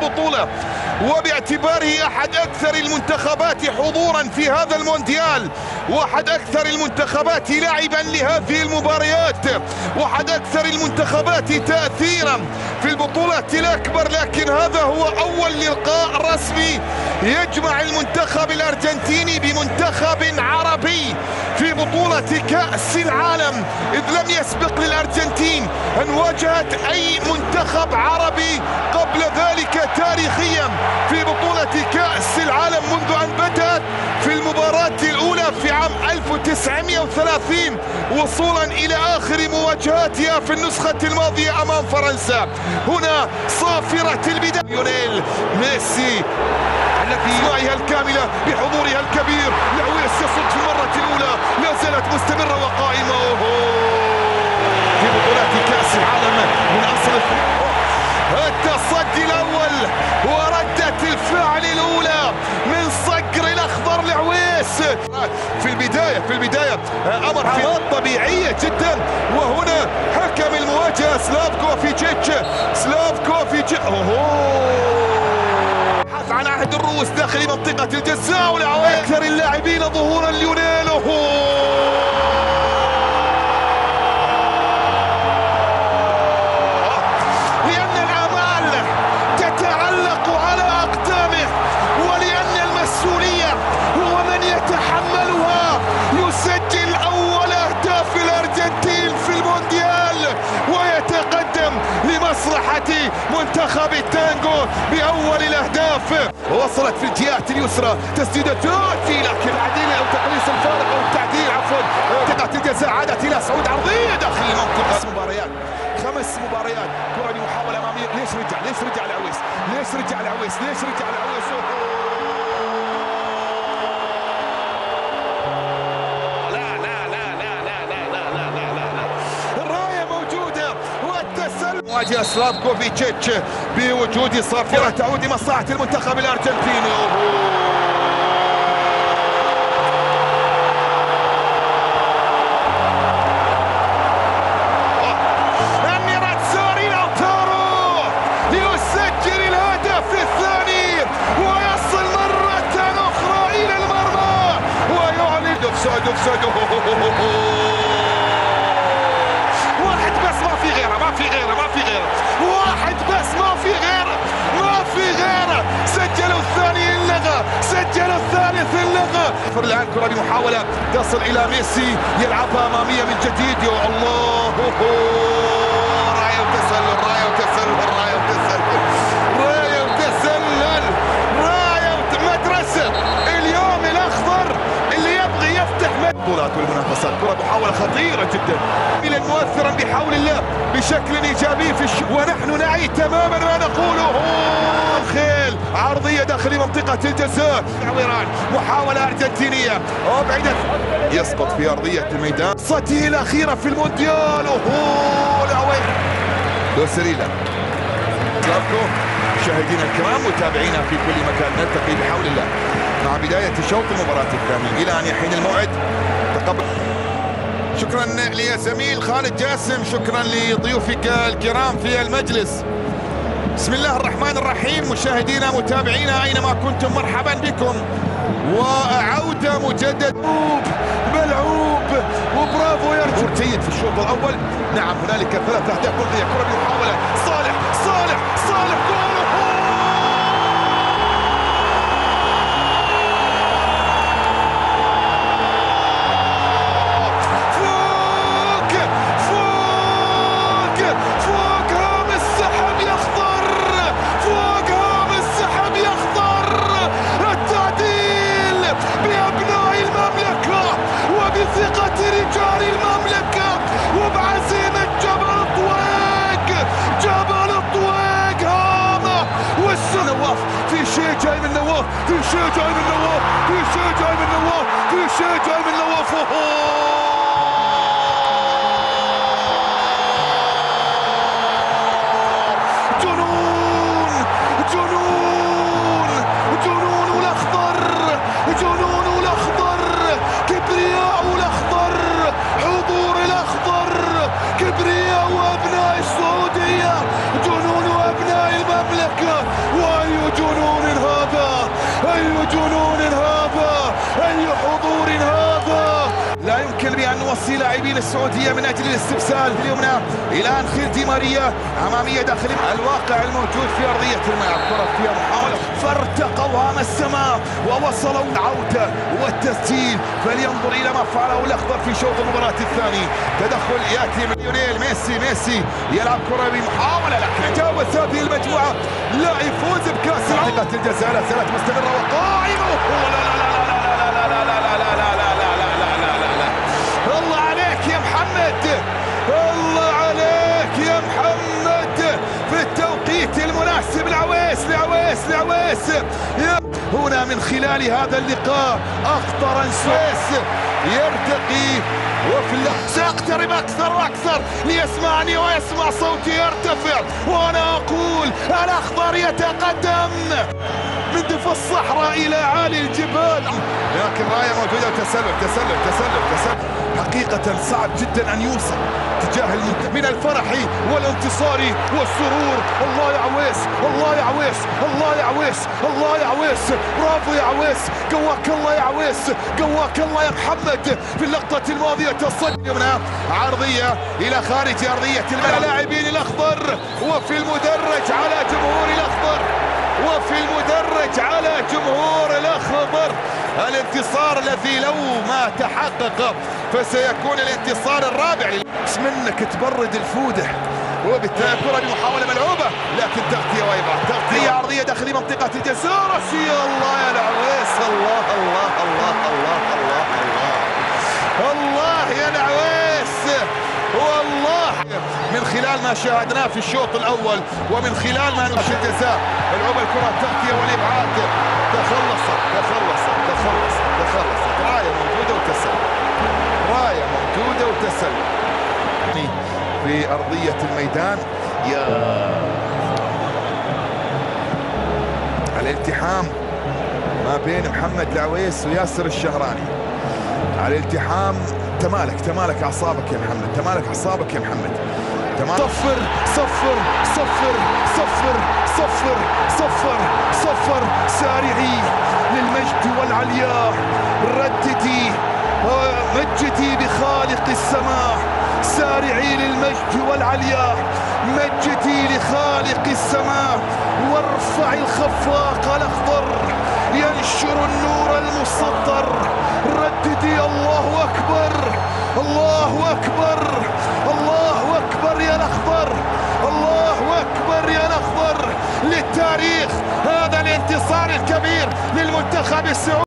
البطولة، وباعتباره أحد أكثر المنتخبات حضورا في هذا المونديال، وأحد أكثر المنتخبات لعبا لهذه المباريات، وأحد أكثر المنتخبات تأثيرا في البطولات الأكبر. لكن هذا هو أول لقاء رسمي يجمع المنتخب الأرجنتيني بمنتخب عربي في بطولة كأس العالم، إذ لم يسبق للأرجنتين أن واجهت أي منتخب عربي قبل ذلك تاريخيا في بطولة كأس العالم منذ أن بدأت في المباراة الأولى في عام 1930 وصولا إلى آخر مواجهاتها في النسخة الماضية أمام فرنسا. هنا صافرة البداية، ليونيل ميسي التي معها الكاملة بحضورها الكبير، لعويس يصد في المرة الأولى، لا زالت مستمرة وقائمة في بطولات كأس العالم من أصل التصدي الأول وردة الفعل الأولى من صقر الأخضر لعويس في البداية أمر حالات طبيعية جدا. وهنا حكم المواجهة سلافكوفيتش عن عهد الروس داخل منطقة الجزاء، ولعويس أكثر اللاعبين ظهورا ليونيل لأن الآمال تتعلق على أقدامه، ولأن المسؤولية هو من يتحملها. يسجل أول أهداف الأرجنتين في المونديال ويتقدم لمصلحة منتخب التانغو بأول الأهداف. وصلت في الجهات اليسرى تسديدة توتي، لكن تعديل أو تقليص الفارق أو التعديل منطقة الجزاء عادت إلى صعود عرضية داخل المنطقة. 5 مباريات كرة لمحاولة أمامية. ليش رجع العويس مواجهة سلافكوفيتش بوجود صافرة تعود لمصلحة المنتخب الأرجنتيني. ليسجل الهدف الثاني ويصل مرة أخرى إلى المرمى ويعلن اوفسايد. واحد بس ما في غيره، واحد بس ما في غيره. سجلوا الثاني اللغة، سجلوا الثالث اللغة. الآن كرة بمحاولة تصل إلى ميسي، يلعبها أمامية من جديد. يا الله، راية وتسلل، مدرسة اليوم الأخضر اللي يبغي يفتح بطولات والمنافسات. كرة محاولة خطيرة جدا إلى مؤثرا بحول الله بشكل إيجابي ونحن نعي تماما ما نقوله. خيل عرضية داخل منطقة الجزاء، محاولة أرجنتينية أبعدت، يسقط في أرضية الميدان. صته الأخيرة في المونديال. دوسريلا سلافكو. مشاهدينا الكرام متابعينا في كل مكان، نلتقي بحول الله مع بداية شوط المباراة الثاني إلى أن يحين الموعد. تقبل. شكرا لزميل خالد جاسم، شكرا لضيوفك الكرام في المجلس. بسم الله الرحمن الرحيم. مشاهدينا متابعينا أينما كنتم، مرحبا بكم وعودة مجدد. ملعوب وبرافو يرجع جيد في الشوط الأول. نعم هنالك 3 أهداف مرضية. كرة بمحاولة صالح جول. فوق هام السحب يخضر، التعديل بأبناء المملكة وبثقة رجال المملكة وبعزيمة جبل الطويق هامة والنواف. في شيء جاي من نواف. جنون الأخضر، كبرياء الأخضر، حضور الأخضر، كبرياء أبناء السعودية، جنون أبناء المملكة. باصي لاعبين السعوديه من اجل الاستبسال في اليمنى الى انخيل دي ماريا اماميه داخل الواقع الموجود في ارضيه الملعب. كره فيها محاوله فارتقوا هام السماء ووصلوا العوده والتسجيل. فلينظر الى ما فعله الاخضر في شوط المباراه الثاني. تدخل ياتي من ليونيل ميسي يلعب كره بمحاوله لكن تجاوز هذه المجموعه. لا يفوز بكاس منطقه الجزاء لا زالت مستمره وقائمه. الله عليك يا محمد، الله عليك يا محمد في التوقيت المناسب. العويس هنا من خلال هذا اللقاء اخطر سويس يرتقي وفي اللحظة سأقترب أكثر وأكثر ليسمعني ويسمع صوتي يرتفع وأنا أقول الأخضر يتقدم من دف الصحراء إلى عالي الجبال. لكن راية موجودة وتسلل حقيقة صعب جدا أن يوصل تجاه من الفرح والانتصار والسرور. الله يا عويس، الله يا عويس، الله يا عويس، الله يا عويس، برافو يا عويس، قواك الله يا عويس، قواك الله يا محمد. في اللقطة الماضية تصدي هنا عرضية إلى خارج أرضية اللاعبين الأخضر وفي المدرج على جمهور الأخضر الأخضر الانتصار الذي لو ما تحقق فسيكون الانتصار الرابع. بس منك تبرد الفودة وبالتالي الكرة بمحاولة ملعوبة لكن تغطية وايضا تغطية عرضية داخل منطقة الجزاء. راسية الله يا العويس، الله الله الله الله الله الله الله يا العويس والله. من خلال ما شاهدناه في الشوط الأول ومن خلال ما نشوف الجزاء ملعوبة الكرة التغطية والإبعاد تخلصت راية موجودة وتسلل في أرضية الميدان. يا الالتحام ما بين محمد العويس وياسر الشهراني. على الالتحام تمالك أعصابك يا محمد، تمالك أعصابك يا محمد. صفر سارعي للمجد والعلياء. رددي مجدي بخالق السماء، سارعي للمجد والعلياء، مجدي لخالق السماء وارفع الخفاق الأخضر ينشر النور المسطر. رددي الله أكبر، الله أكبر، الله أكبر يا الأخضر، الله أكبر يا الأخضر. للتاريخ هذا الانتصار الكبير للمنتخب السعودي.